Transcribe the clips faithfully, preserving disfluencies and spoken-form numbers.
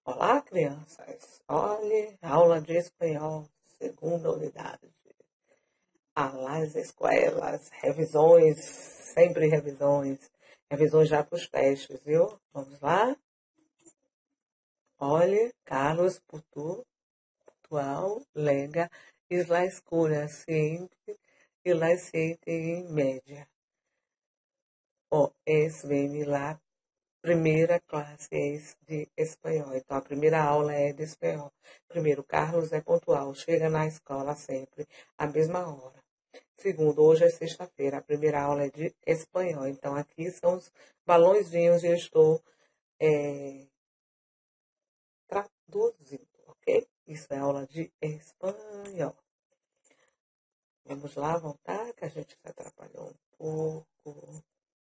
Olá, crianças. Olhe, aula de espanhol, segunda unidade. As escolas, revisões, sempre revisões. Revisões já para os testes, viu? Vamos lá? Olhe, Carlos Putu, Putual, Lega, Isla Escura, Ciente e La Ciente em média. O es vem lá. Primeira classe é de espanhol. Então, a primeira aula é de espanhol. Primeiro, Carlos é pontual, chega na escola sempre à mesma hora. Segundo, hoje é sexta-feira, a primeira aula é de espanhol. Então, aqui são os balõezinhos e eu estou é, traduzindo, ok? Isso é aula de espanhol. Vamos lá, voltar, que a gente se atrapalhou um pouco.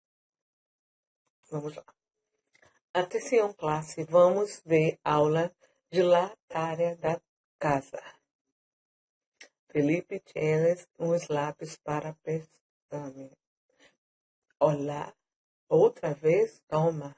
Vamos lá. Atenção, classe, vamos ver aula de la tarea da casa. Felipe, tienes uns lápis para pergaminho. Olá, outra vez, toma.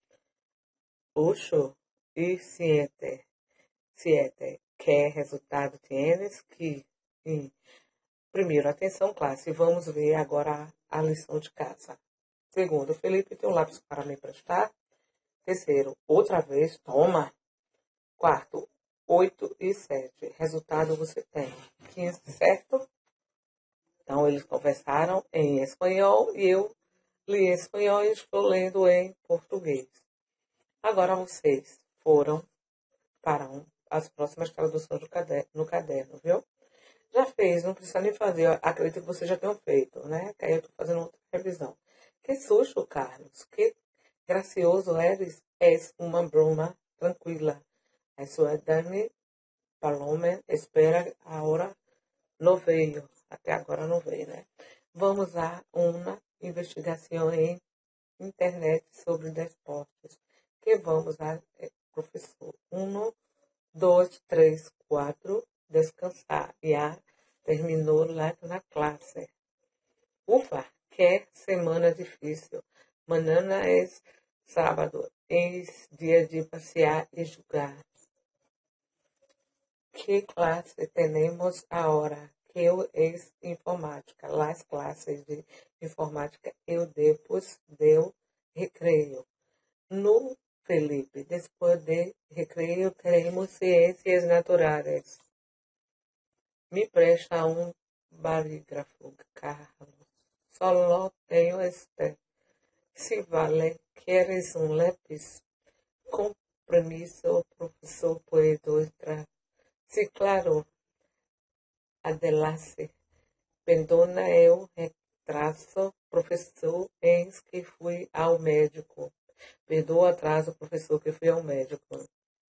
Ocho e siete. Siete. Que resultado tienes? Que. E, primeiro, atenção, classe, vamos ver agora a lição de casa. Segundo, Felipe, tem um lápis para me emprestar? Terceiro, outra vez, toma. Quarto, oito e sete. Resultado você tem quinze, certo? Então, eles conversaram em espanhol e eu li em espanhol e estou lendo em português. Agora vocês foram para um, as próximas traduções do caderno, no caderno, viu? Já fez, não precisa nem fazer. Eu acredito que vocês já tenham feito, né? Que aí eu estou fazendo outra revisão. Que susto, Carlos. Que gracioso eres. És uma broma tranquila. Isso é Dani Palome. Espera, agora não veio. Até agora não veio, né? Vamos a uma investigação em internet sobre desportos. Que vamos a, professor. Um, dois, três, quatro. Descansar. Já terminou lá na classe. Ufa, que semana difícil. Manhã é sábado. É dia de passear e jogar. Que classe temos agora? Que eu es informática. Las classes de informática eu depois deu recreio. No Felipe, depois de recreio teremos ciências naturais. Me presta um bolígrafo, Carlos. Só tenho este. Se vale, queres um lápis? Com permisso, professor, puedo entrar. Sí, claro. Adelante. Perdona eu retraso, professor, eis que fui ao médico. Perdoa o atraso, professor, que fui ao médico.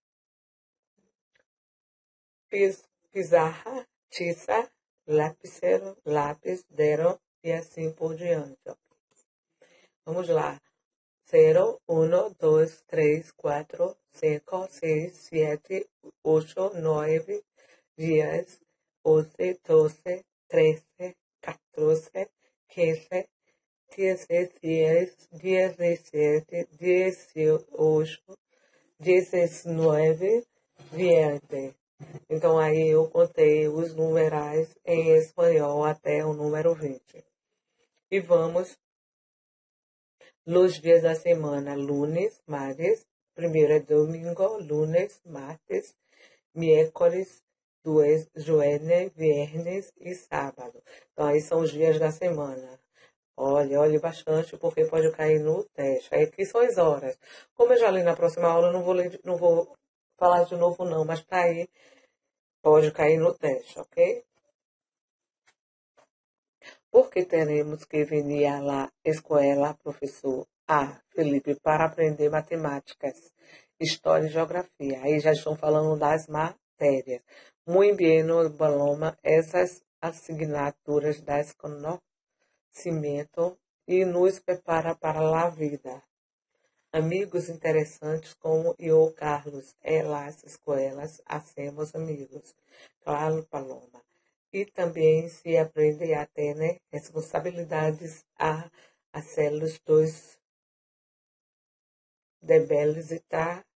Pis, pizarra, tiça, lapicero, lápis, deram e assim por diante. Vamos lá. Zero, uno, dois, três, quatro, cinco, seis, sete, oito, nove, dez, onze, doze, treze, quatorze, quinze, dezesseis, dezessete, dezoito, dezenove, vinte. Então, aí eu contei os numerais em espanhol até o número vinte. E vamos los dias da semana: lunes, martes, primeiro é domingo, lunes, martes, miércoles, duas, joelho, viernes e sábado. Então, aí são os dias da semana. Olha, olhe bastante, porque pode cair no teste. Aí aqui são as horas. Como eu já li na próxima aula, eu não vou, ler, não vou falar de novo não, mas tá aí, pode cair no teste, ok? Porque teremos que vir à la escola, professor? Ah, Felipe, para aprender matemáticas, história e geografia. Aí já estão falando das matérias. Muito bem, no Paloma, essas assinaturas das conhecimento e nos prepara para a vida. Amigos interessantes como eu, Carlos, e las escolas, hacemos amigos. Claro, Paloma. E também se aprende a ter, né, responsabilidades a hacer os dois deberes e tá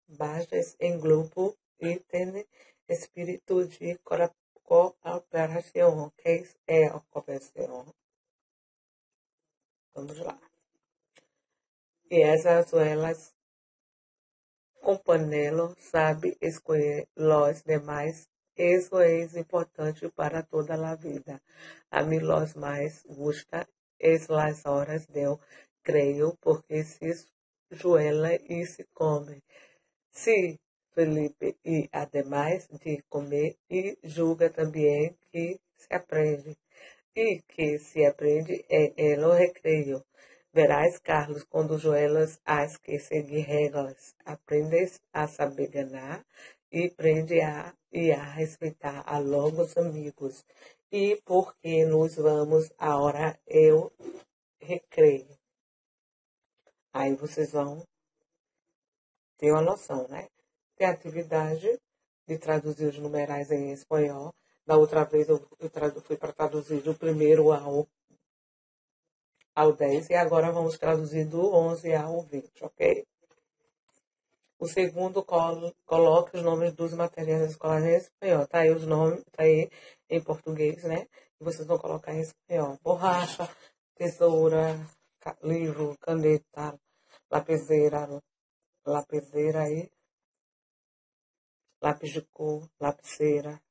bases em grupo e tem espírito de cora- cooperação. Que é a cooperação? Vamos lá. E essas elas, companheiro, sabe escolher os demais. Isso é importante para toda a vida. A mim, los mais gusta es las horas eu creio, porque se joela e se come. Se Felipe, e ademais de comer, e julga também que se aprende. E que se aprende é, é o recreio. Verás, Carlos, quando joelas as que seguir regras, aprendes a saber ganhar e aprende a e a respeitar a longos amigos. E porque nos vamos a hora eu recreio. Aí vocês vão ter uma noção, né? Tem a atividade de traduzir os numerais em espanhol. Da outra vez eu, eu tradu, fui para traduzir do primeiro ao ao dez e agora vamos traduzir do onze ao vinte, ok? O segundo, col coloque os nomes dos materiais escolares em espanhol. Tá aí os nomes, tá aí em português, né? E vocês vão colocar em espanhol. Borracha, tesoura, ca livro, caneta, lapiseira, lapiseira aí, lápis de cor, lapiseira,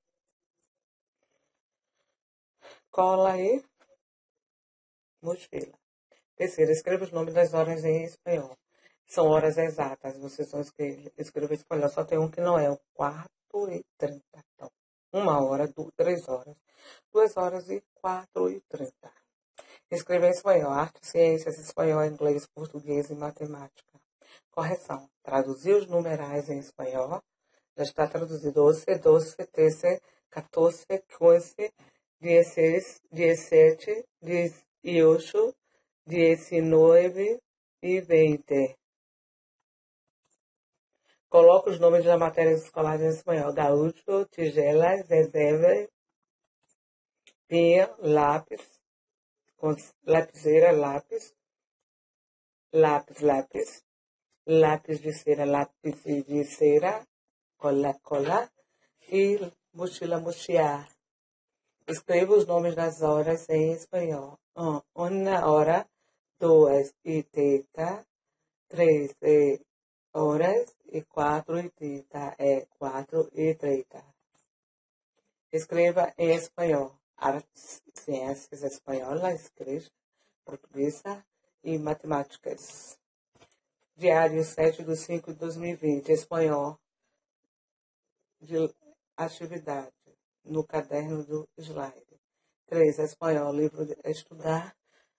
cola e mochila. Terceiro, escreva os nomes das horas em espanhol. São horas exatas, vocês vão escrever, escrever em espanhol. Só tem um que não é, o quarto e trinta. Então, uma hora, duas, três horas, duas horas e quatro e trinta. Escrever em espanhol, arte, ciências, espanhol, inglês, português e matemática. Correção, traduzir os numerais em espanhol. Já está traduzido doze, doze, treze, quatorze, quinze, dezesseis, dezessete, dezoito, dezenove e vinte. Coloca os nomes das matérias escolares em espanhol. Gaúcho, tigelas, reserva, pinha, lápis, lapiseira, lápis, lápis, lápis, lápis de cera, lápis de cera, cola, cola e mochila, mochiar. Escreva os nomes das horas em espanhol. Um, uma hora, duas e trinta, três e horas e quatro e trinta é quatro e trinta. Escreva em espanhol. Artes, ciências espanhola, escreve portuguesa e matemáticas. Diário sete de cinco de dois mil e vinte, espanhol. De atividade no caderno do slide. três. Espanhol, livro de estudar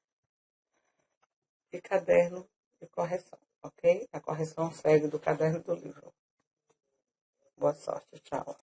e caderno de correção, ok? A correção segue do caderno do livro. Boa sorte, tchau.